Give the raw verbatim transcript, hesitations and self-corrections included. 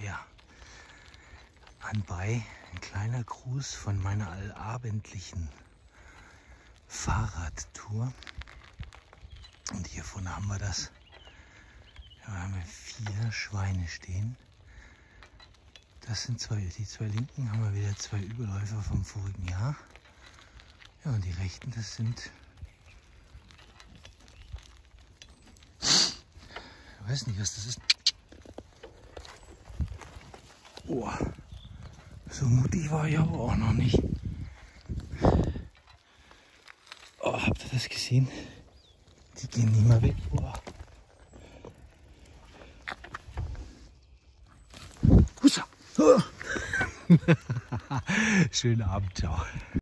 ja, anbei ein kleiner Gruß von meiner allabendlichen Fahrradtour. Und hier vorne haben wir das. Ja, wir haben vier Schweine stehen. Das sind zwei, die zwei linken haben wir wieder zwei Überläufer vom vorigen Jahr. Ja, und die rechten, das sind, ich weiß nicht, was das ist. Oh, so mutig war ich aber auch noch nicht. Oh, habt ihr das gesehen? Die gehen nicht mehr weg. Oh. Hussa. Oh. Schönen Abend, ciao.